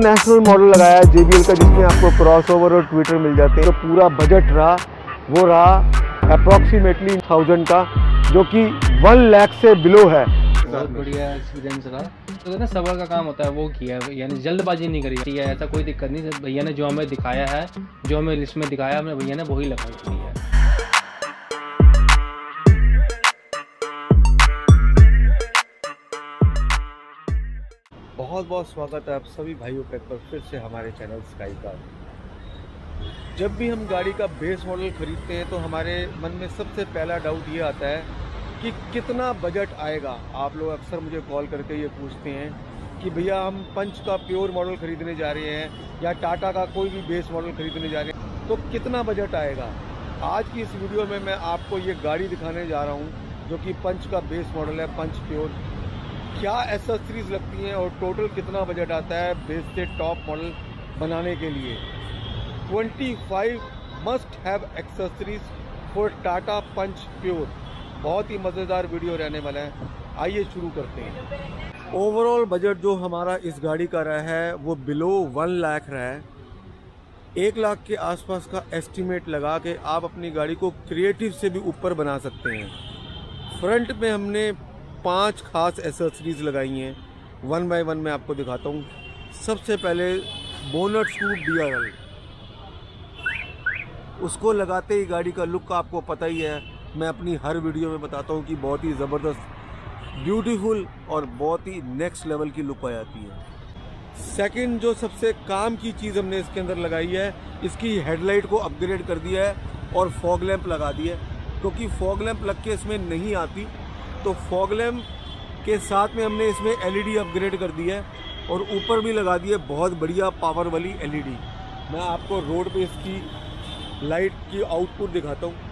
International model लगाया है JBL का, जिसमें आपको क्रॉसओवर और ट्विटर मिल जाते हैं। तो पूरा बजट रहा वो रहा अप्रॉक्सीमेटली 1000 का, जो कि 1 लाख से बिलो है। बहुत बढ़िया एक्सपीरियंस रहा। तो ना सबर का काम होता है वो किया है, यानी जल्दबाजी नहीं करी है, ऐसा कोई दिक्कत नहीं। भैया ने जो हमें दिखाया है, जो हमें लिस्ट में दिखाया है भैया ने, वही लगाई है। बहुत बहुत स्वागत है आप सभी भाइयों का एक बार फिर से हमारे चैनल स्काई कार। जब भी हम गाड़ी का बेस मॉडल खरीदते हैं तो हमारे मन में सबसे पहला डाउट ये आता है कि कितना बजट आएगा। आप लोग अक्सर मुझे कॉल करके ये पूछते हैं कि भैया हम पंच का प्योर मॉडल खरीदने जा रहे हैं या टाटा का कोई भी बेस मॉडल खरीदने जा रहे हैं, तो कितना बजट आएगा। आज की इस वीडियो में मैं आपको ये गाड़ी दिखाने जा रहा हूँ जो कि पंच का बेस मॉडल है, पंच प्योर। क्या एक्सेसरीज लगती हैं और टोटल कितना बजट आता है बेस से टॉप मॉडल बनाने के लिए। 25 must have accessories for Tata punch pure. बहुत ही मज़ेदार वीडियो रहने वाला है, आइए शुरू करते हैं। ओवरऑल बजट जो हमारा इस गाड़ी का रहा है वो बिलो 1 लाख रहा है। 1 लाख के आसपास का एस्टिमेट लगा के आप अपनी गाड़ी को क्रिएटिव से भी ऊपर बना सकते हैं। फ्रंट में हमने 5 खास एसेसरीज लगाई हैं, 1 बाय 1 मैं आपको दिखाता हूँ। सबसे पहले बोनट स्कूप DRL, उसको लगाते ही गाड़ी का लुक आपको पता ही है, मैं अपनी हर वीडियो में बताता हूँ कि बहुत ही ज़बरदस्त, ब्यूटीफुल और बहुत ही नेक्स्ट लेवल की लुक आ जाती है। सेकंड जो सबसे काम की चीज़ हमने इसके अंदर लगाई है, इसकी हेडलाइट को अपग्रेड कर दिया है और फॉग लैंप लगा दिया है, क्योंकि फॉग लैंप लग के इसमें नहीं आती। तो फॉग लैंप के साथ में हमने इसमें LED अपग्रेड कर दी है और ऊपर भी लगा दी है बहुत बढ़िया पावर वाली LED। मैं आपको रोड पे इसकी लाइट की आउटपुट दिखाता हूँ।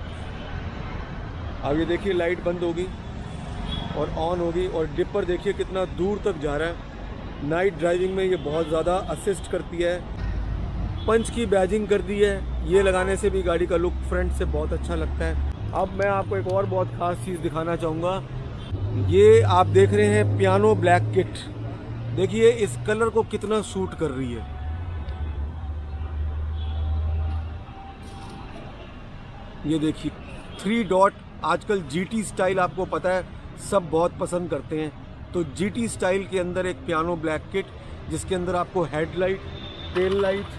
अब ये देखिए लाइट बंद होगी और ऑन होगी, और डिपर देखिए कितना दूर तक जा रहा है। नाइट ड्राइविंग में ये बहुत ज़्यादा असिस्ट करती है। पंच की बैजिंग कर दी है, ये लगाने से भी गाड़ी का लुक फ्रंट से बहुत अच्छा लगता है। अब मैं आपको एक और बहुत ख़ास चीज़ दिखाना चाहूँगा। ये आप देख रहे हैं पियानो ब्लैक किट, देखिए इस कलर को कितना सूट कर रही है। ये देखिए 3 डॉट, आजकल GT स्टाइल आपको पता है सब बहुत पसंद करते हैं, तो GT स्टाइल के अंदर एक पियानो ब्लैक किट जिसके अंदर आपको हेडलाइट, टेल लाइट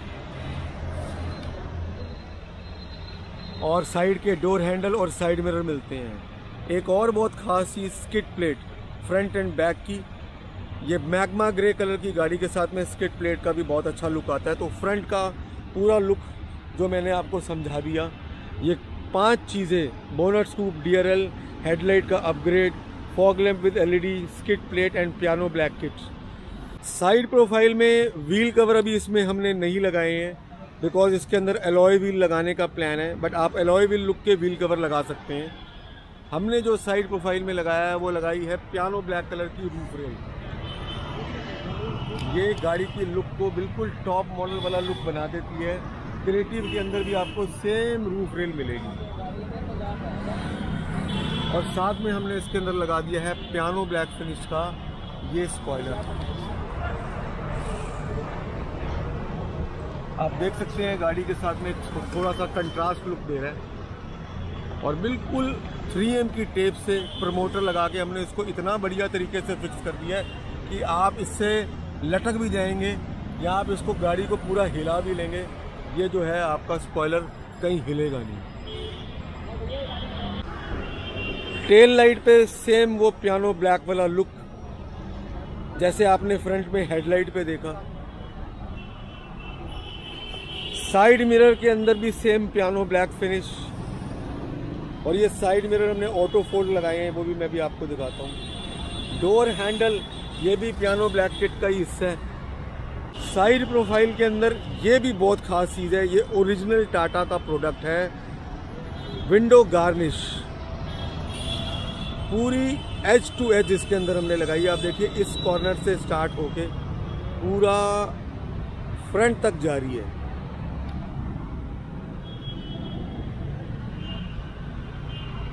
और साइड के डोर हैंडल और साइड मिरर मिलते हैं। एक और बहुत खास चीज़ skid plate front and back की, ये मैग्मा ग्रे कलर की गाड़ी के साथ में स्किड प्लेट का भी बहुत अच्छा लुक आता है। तो फ्रंट का पूरा लुक जो मैंने आपको समझा दिया, ये 5 चीज़ें, बोनट स्कूप DRL, हेडलाइट का upgrade, fog lamp with LED, skid plate and piano black kit. Side profile में व्हील कवर अभी इसमें हमने नहीं लगाए हैं बिकॉज इसके अंदर एलॉय व्हील लगाने का प्लान है, बट आप एलॉय व्हील लुक के व्हील कवर लगा सकते हैं। हमने जो साइड प्रोफाइल में लगाया है वो लगाई है पियानो ब्लैक कलर की रूफ रेल। ये गाड़ी की लुक को बिल्कुल टॉप मॉडल वाला लुक बना देती है। क्रिएटिव के अंदर भी आपको सेम रूफ रेल मिलेगी और साथ में हमने इसके अंदर लगा दिया है पियानो ब्लैक फिनिश का ये स्पॉइलर। आप देख सकते हैं गाड़ी के साथ में थोड़ा सा कंट्रास्ट लुक दे रहा है और बिल्कुल 3M की टेप से प्रमोटर लगा के हमने इसको इतना बढ़िया तरीके से फिक्स कर दिया है कि आप इससे लटक भी जाएंगे या आप इसको गाड़ी को पूरा हिला भी लेंगे। ये जो है आपका स्पॉइलर कहीं हिलेगा नहीं। टेल लाइट पे सेम वो पियानो ब्लैक वाला लुक जैसे आपने फ्रंट में हेडलाइट पे देखा। साइड मिरर के अंदर भी सेम पियानो ब्लैक फिनिश, और ये साइड मिरर हमने ऑटो फोल्ड लगाए हैं, वो भी मैं भी आपको दिखाता हूँ। डोर हैंडल ये भी पियानो ब्लैक किट का ही हिस्सा है। साइड प्रोफाइल के अंदर ये भी बहुत खास चीज़ है, ये ओरिजिनल टाटा का प्रोडक्ट है, विंडो गार्निश पूरी एज टू एज इसके अंदर हमने लगाई है। आप देखिए इस कॉर्नर से स्टार्ट होके पूरा फ्रंट तक जा रही है।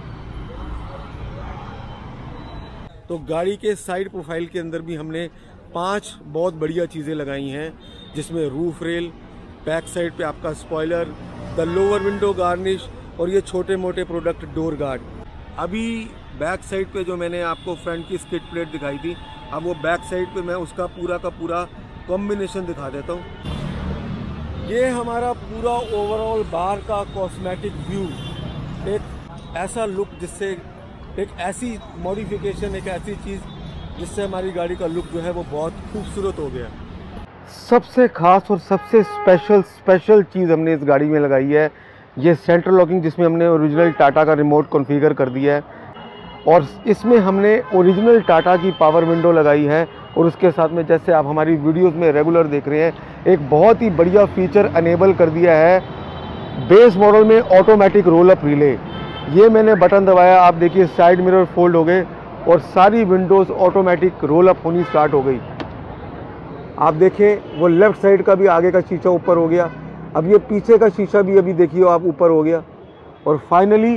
तो गाड़ी के साइड प्रोफाइल के अंदर भी हमने 5 बहुत बढ़िया चीज़ें लगाई हैं, जिसमें रूफ रेल, बैक साइड पे आपका spoiler, the lower window garnish और ये छोटे मोटे प्रोडक्ट डोर गार्ड। अभी बैक साइड पे जो मैंने आपको फ्रंट की स्किड प्लेट दिखाई थी, अब वो बैक साइड पे मैं उसका पूरा का पूरा कॉम्बिनेशन दिखा देता हूँ। ये हमारा पूरा ओवरऑल बाहर का कॉस्मेटिक व्यू, एक ऐसा लुक जिससे एक ऐसी मॉडिफिकेशन, एक ऐसी चीज़ जिससे हमारी गाड़ी का लुक जो है वो बहुत खूबसूरत हो गया। सबसे ख़ास और सबसे स्पेशल चीज़ हमने इस गाड़ी में लगाई है ये सेंट्रल लॉकिंग, जिसमें हमने ओरिजिनल टाटा का रिमोट कॉन्फ़िगर कर दिया है और इसमें हमने ओरिजिनल टाटा की पावर विंडो लगाई है। और उसके साथ में, जैसे आप हमारी वीडियोस में रेगुलर देख रहे हैं, एक बहुत ही बढ़िया फीचर अनेबल कर दिया है बेस मॉडल में, ऑटोमेटिक रोल अप रिले। ये मैंने बटन दबाया, आप देखिए साइड मिरर फोल्ड हो गए और सारी विंडोज़ ऑटोमेटिक रोल अप होनी स्टार्ट हो गई। आप देखें वो लेफ़्ट साइड का भी आगे का शीशा ऊपर हो गया, अब ये पीछे का शीशा भी अभी देखिए आप ऊपर हो गया और फाइनली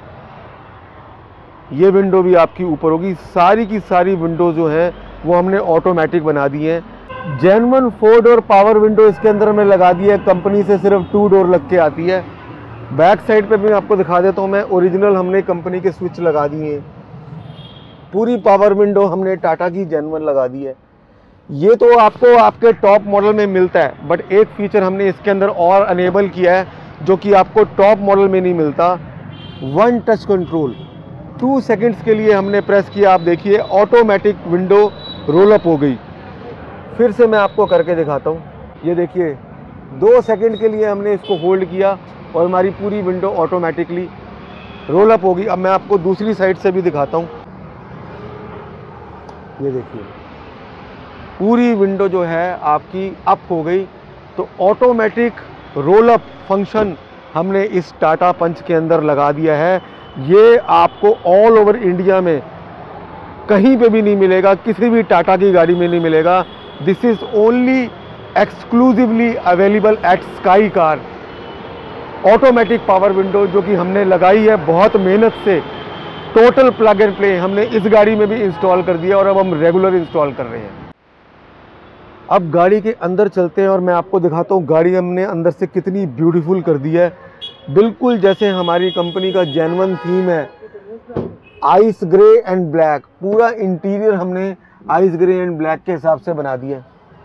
ये विंडो भी आपकी ऊपर होगी। सारी की सारी विंडो जो हैं वो हमने ऑटोमेटिक बना दी हैं। जेन्युइन 4 डोर पावर विंडो इसके अंदर हमने लगा दी है, कंपनी से सिर्फ 2 डोर लग के आती है। बैक साइड पे भी आपको दिखा देता हूँ मैं, ओरिजिनल हमने कंपनी के स्विच लगा दिए हैं। पूरी पावर विंडो हमने टाटा की जेन्युइन लगा दी है। ये तो आपको आपके टॉप मॉडल में मिलता है, बट एक फीचर हमने इसके अंदर और अनेबल किया है जो कि आपको टॉप मॉडल में नहीं मिलता। 1 टच कंट्रोल, 2 सेकंड्स के लिए हमने प्रेस किया, आप देखिए ऑटोमेटिक विंडो रोल अप हो गई। फिर से मैं आपको करके दिखाता हूँ, ये देखिए 2 सेकंड के लिए हमने इसको होल्ड किया और हमारी पूरी विंडो ऑटोमेटिकली रोल अप होगी। अब मैं आपको दूसरी साइड से भी दिखाता हूँ, ये देखिए पूरी विंडो जो है आपकी अप हो गई। तो ऑटोमेटिक रोल अप फंक्शन हमने इस टाटा पंच के अंदर लगा दिया है। ये आपको ऑल ओवर इंडिया में कहीं पे भी नहीं मिलेगा, किसी भी टाटा की गाड़ी में नहीं मिलेगा। This is only exclusively available at sky car. Automatic power window जो कि हमने लगाई है बहुत मेहनत से, टोटल प्लग एंड प्ले हमने इस गाड़ी में भी इंस्टॉल कर दिया और अब हम रेगुलर इंस्टॉल कर रहे हैं। अब गाड़ी के अंदर चलते हैं और मैं आपको दिखाता हूँ गाड़ी हमने अंदर से कितनी ब्यूटीफुल कर दी है। बिल्कुल जैसे हमारी कंपनी का जेन्युइन थीम है, आइस ग्रे एंड ब्लैक। पूरा इंटीरियर हमने आइस ग्रे एंड ब्लैक के हिसाब से बना दिया।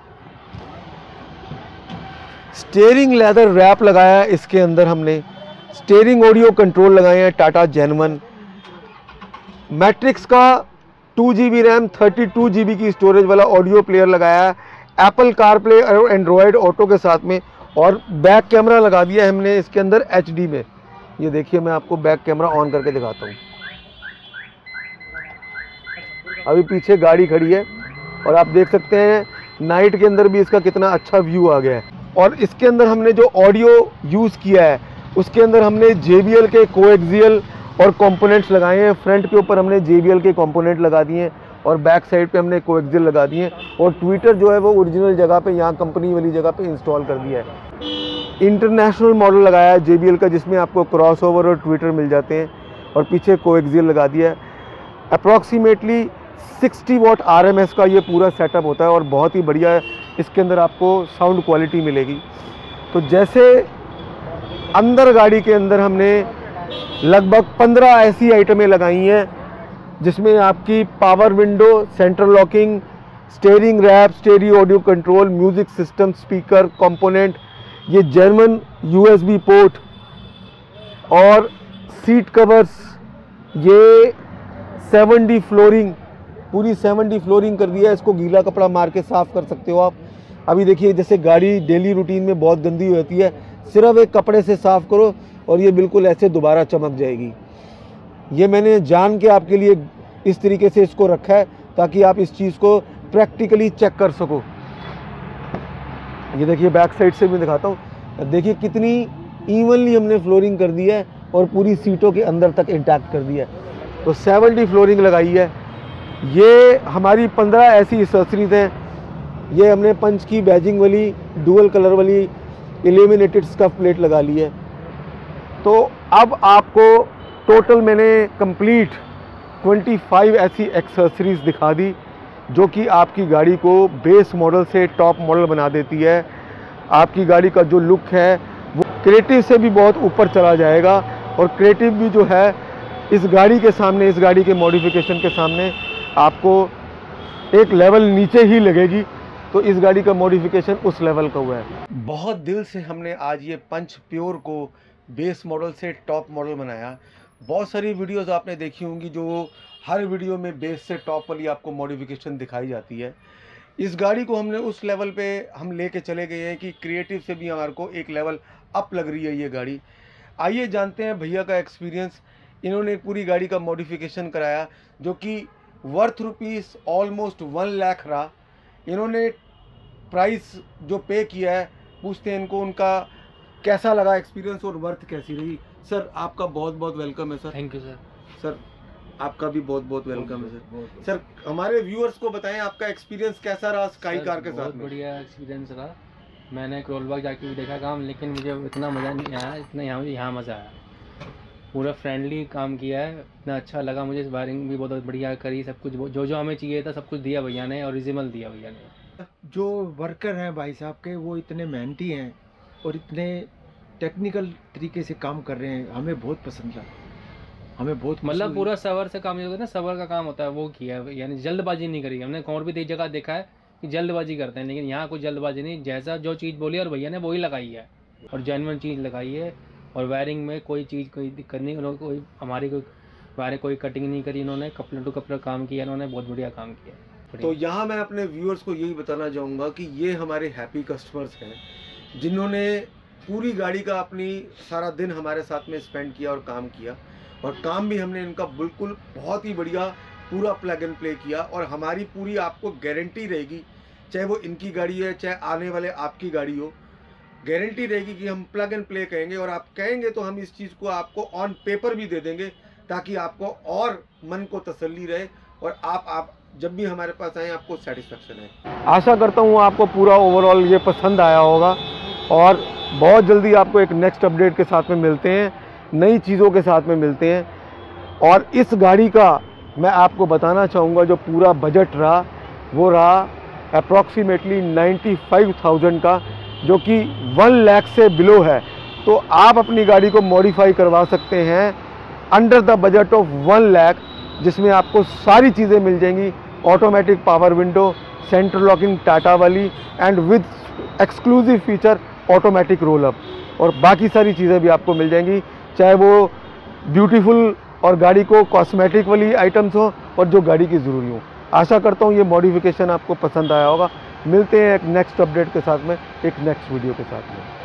स्टीयरिंग लेदर रैप लगाया है इसके अंदर हमने। स्टीयरिंग ऑडियो कंट्रोल लगाए हैं टाटा जेन्युइन। मैट्रिक्स का 2 GB रैम 32 GB की स्टोरेज वाला ऑडियो प्लेयर लगाया है, एप्पल कारप्ले और एंड्रॉयड ऑटो के साथ में। और बैक कैमरा लगा दिया है हमने इसके अंदर HD में। ये देखिए मैं आपको बैक कैमरा ऑन करके दिखाता हूँ। अभी पीछे गाड़ी खड़ी है और आप देख सकते हैं नाइट के अंदर भी इसका कितना अच्छा व्यू आ गया है। और इसके अंदर हमने जो ऑडियो यूज़ किया है उसके अंदर हमने JBL के कोएक्सियल और कंपोनेंट्स लगाए हैं। फ्रंट के ऊपर हमने JBL के कंपोनेंट लगा दिए हैं और बैक साइड पे हमने कोएक्सियल लगा दिए हैं। और ट्विटर जो है वो ओरिजिनल जगह पे, यहाँ कंपनी वाली जगह पे इंस्टॉल कर दिया है। इंटरनेशनल मॉडल लगाया है JBL का, जिसमें आपको क्रॉसओवर और ट्विटर मिल जाते हैं। और पीछे कोएक्सियल लगा दिया है। अप्रॉक्सीमेटली 60 वॉट RMS का ये पूरा सेटअप होता है और बहुत ही बढ़िया इसके अंदर आपको साउंड क्वालिटी मिलेगी। तो जैसे अंदर गाड़ी के अंदर हमने लगभग 15 ऐसी आइटमें लगाई हैं जिसमें आपकी power window, central locking, steering wrap, stereo audio control, music system, speaker, component, ये जर्मन USB पोर्ट और सीट कवर्स, ये 7D फ्लोरिंग, पूरी 7D फ्लोरिंग कर दिया है। इसको गीला कपड़ा मार के साफ़ कर सकते हो आप। अभी देखिए जैसे गाड़ी डेली रूटीन में बहुत गंदी होती है, सिर्फ एक कपड़े से साफ़ करो और ये बिल्कुल ऐसे दोबारा चमक जाएगी। ये मैंने जान के आपके लिए इस तरीके से इसको रखा है ताकि आप इस चीज़ को प्रैक्टिकली चेक कर सको। ये देखिए बैक साइड से मैं दिखाता हूँ, देखिए कितनी इवनली हमने फ्लोरिंग कर दी है और पूरी सीटों के अंदर तक इंटैक्ट कर दिया है। तो 7D फ्लोरिंग लगाई है। ये हमारी 15 ऐसी एक्सेसरीज हैं। ये हमने पंच की बैजिंग वाली डुअल कलर वाली इल्यूमिनेटेड स्कफ प्लेट लगा ली है। तो अब आपको टोटल मैंने कंप्लीट 25 ऐसी एक्सेसरीज दिखा दी जो कि आपकी गाड़ी को बेस मॉडल से टॉप मॉडल बना देती है। आपकी गाड़ी का जो लुक है वो क्रिएटिव से भी बहुत ऊपर चला जाएगा, और क्रिएटिव भी जो है इस गाड़ी के सामने, इस गाड़ी के मॉडिफिकेशन के सामने आपको एक लेवल नीचे ही लगेगी। तो इस गाड़ी का मॉडिफिकेशन उस लेवल का हुआ है। बहुत दिल से हमने आज ये पंच प्योर को बेस मॉडल से टॉप मॉडल बनाया। बहुत सारी वीडियोस आपने देखी होंगी जो हर वीडियो में बेस से टॉप वाली आपको मॉडिफिकेशन दिखाई जाती है। इस गाड़ी को हमने उस लेवल पे हम लेके चले गए हैं कि क्रिएटिव से भी हमारे को एक लेवल अप लग रही है ये गाड़ी। आइए जानते हैं भैया का एक्सपीरियंस। इन्होंने पूरी गाड़ी का मॉडिफिकेशन कराया जो कि वर्थ रुपीस ऑलमोस्ट 1 लाख रहा। इन्होंने प्राइस जो पे किया है, पूछते हैं इनको उनका कैसा लगा एक्सपीरियंस और वर्थ कैसी रही। सर आपका बहुत बहुत वेलकम है sir. Thank you sir. Sir आपका भी बहुत बहुत वेलकम है सर। सर हमारे व्यूअर्स को बताएं आपका एक्सपीरियंस कैसा रहा स्काई कार के साथ बहुत में? बढ़िया एक्सपीरियंस रहा। मैंने करोलबाग जाके भी देखा काम, लेकिन मुझे इतना मज़ा नहीं आया, इतना यहाँ मज़ा आया। पूरा फ्रेंडली काम किया है, इतना अच्छा लगा मुझे। वायरिंग भी बहुत बढ़िया करी, सब कुछ जो हमें चाहिए था सब कुछ दिया भैया ने, ओरिजिनल दिया भैया ने। जो वर्कर हैं भाई साहब के, वो इतने मेहनती हैं और इतने टेक्निकल तरीके से काम कर रहे हैं, हमें बहुत पसंद है। हमें बहुत मतलब पूरा सबर से काम, जो होता है ना, सबर का काम होता है वो किया है, यानी जल्दबाजी नहीं करी। हमने और भी जगह देखा है कि जल्दबाजी करते हैं, लेकिन यहाँ कोई जल्दबाजी नहीं। जैसा जो चीज़ बोली और भैया ने वही लगाई है, और जेन्युइन चीज़ लगाई है। और वायरिंग में कोई चीज़ कोई दिक्कत नहीं, उन्होंने कोई हमारी कोई कटिंग नहीं करी। इन्होंने कपड़े टू कपड़े काम किया, इन्होंने बहुत बढ़िया काम किया। तो यहाँ मैं अपने व्यूअर्स को यही बताना चाहूँगा कि ये हमारे हैप्पी कस्टमर्स हैं जिन्होंने पूरी गाड़ी का अपनी सारा दिन हमारे साथ में स्पेंड किया और काम किया। और काम भी हमने इनका बिल्कुल बहुत ही बढ़िया पूरा प्लग एंड प्ले किया। और हमारी पूरी आपको गारंटी रहेगी, चाहे वो इनकी गाड़ी है चाहे आने वाले आपकी गाड़ी हो, गारंटी रहेगी कि हम प्लग एंड प्ले कहेंगे। और आप कहेंगे तो हम इस चीज़ को आपको ऑन पेपर भी दे देंगे, ताकि आपको और मन को तसल्ली रहे और आप जब भी हमारे पास आए आपको सेटिस्फेक्शन है। आशा करता हूँ आपको पूरा ओवरऑल ये पसंद आया होगा, और बहुत जल्दी आपको एक नेक्स्ट अपडेट के साथ में मिलते हैं, नई चीज़ों के साथ में मिलते हैं। और इस गाड़ी का मैं आपको बताना चाहूँगा जो पूरा बजट रहा वो रहा अप्रॉक्सीमेटली 95,000 का, जो कि 1 लाख से बिलो है। तो आप अपनी गाड़ी को मॉडिफाई करवा सकते हैं under the budget of 1 lakh, जिसमें आपको सारी चीज़ें मिल जाएंगी। Automatic power window, central locking Tata वाली, and with exclusive feature automatic roll up, और बाकी सारी चीज़ें भी आपको मिल जाएंगी, चाहे वो ब्यूटीफुल और गाड़ी को कॉस्मेटिक वाली आइटम्स हो और जो गाड़ी की ज़रूरी हो। आशा करता हूँ ये मॉडिफिकेशन आपको पसंद आया होगा। मिलते हैं एक नेक्स्ट अपडेट के साथ में, एक नेक्स्ट वीडियो के साथ में।